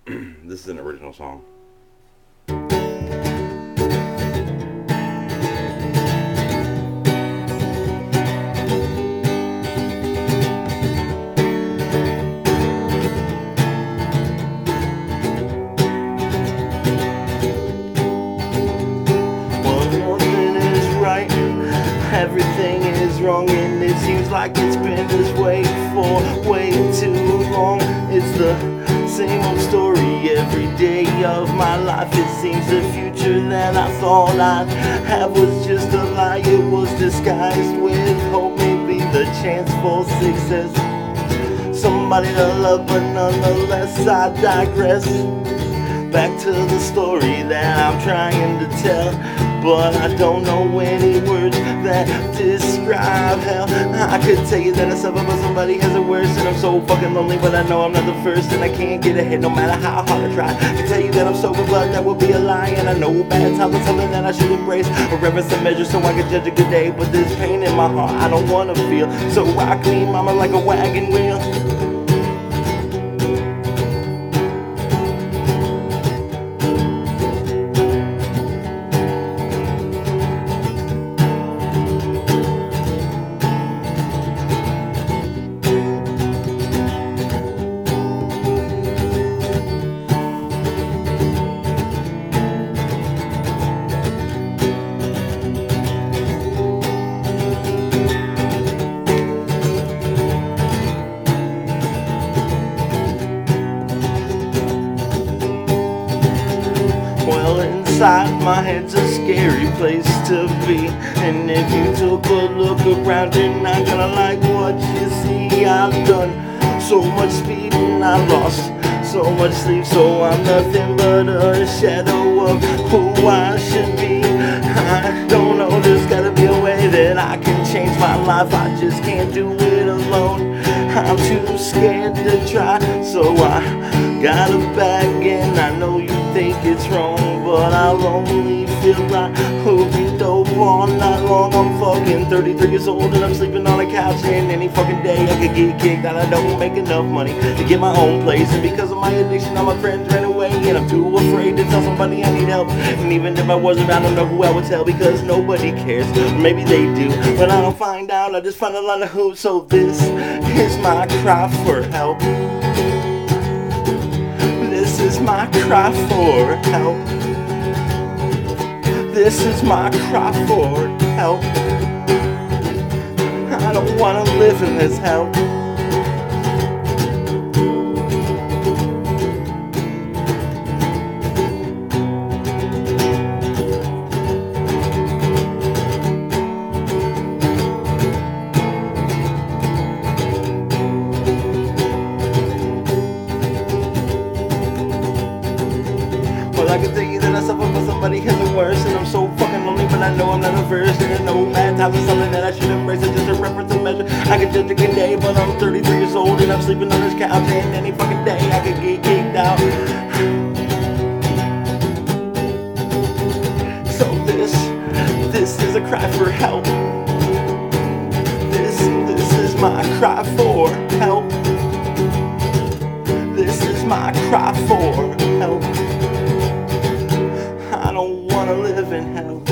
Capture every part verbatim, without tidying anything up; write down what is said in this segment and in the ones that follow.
This is an original song. Everything is wrong, and it seems like it's been this way for way too long. It's the same old story every day of my life. It seems the future that I thought I'd have was just a lie. It was disguised with hope, maybe the chance for success, somebody to love, but nonetheless I digress. Back to the story that I'm trying to tell, but I don't know any words that describe hell. I could tell you that I suffer, but somebody has it worse, and I'm so fucking lonely, but I know I'm not the first, and I can't get ahead no matter how hard I try. I can tell you that I'm sober, but that would be a lie, and I know bad times are something that I should embrace, a reverence and measure so I can judge a good day. But this pain in my heart I don't wanna feel, so rock me, mama, like a wagon wheel. Well, inside my head's a scary place to be, and if you took a look around, you're not gonna like what you see. I've done so much speed and I lost so much sleep, so I'm nothing but a shadow of who I should be. I don't know, there's gotta be a way that I can change my life. I just can't do it alone, I'm too scared to try, so I got a bag, and I know you think it's wrong, but I'll only feel right hooking dope all night long. I'm fucking thirty-three years old and I'm sleeping on a couch, and any fucking day I could get kicked out. I don't make enough money to get my own place, and because of my addiction all my friends ran away, and I'm too afraid to tell somebody I need help. And even if I wasn't, I don't know who I would tell, because nobody cares, or maybe they do, but I don't find out. I just find a lot of who. So this is my cry for help. This is my cry for help. This is my cry for help. I don't wanna live in this hell. I can tell you that I suffer, but somebody has it worse, and I'm so fucking lonely, but I know I'm not the first. And I know bad times is something that I should embrace. It's just a reference and measure. I can judge a good day, but I'm thirty-three years old and I'm sleeping on this couch, and any fucking day I could get kicked out. So this, this is a cry for help. This, this is my cry for help. This is my cry for help. I don't wanna live in hell.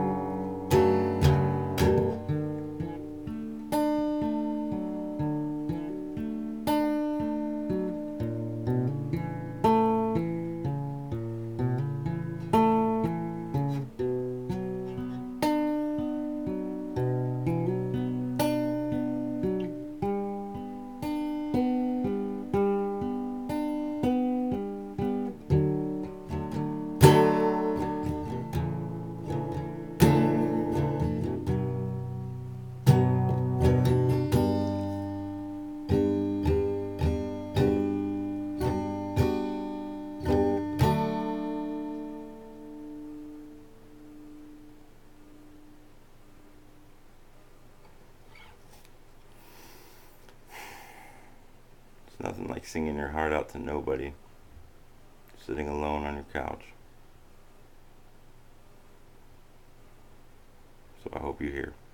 Nothing like singing your heart out to nobody, sitting alone on your couch. So I hope you hear.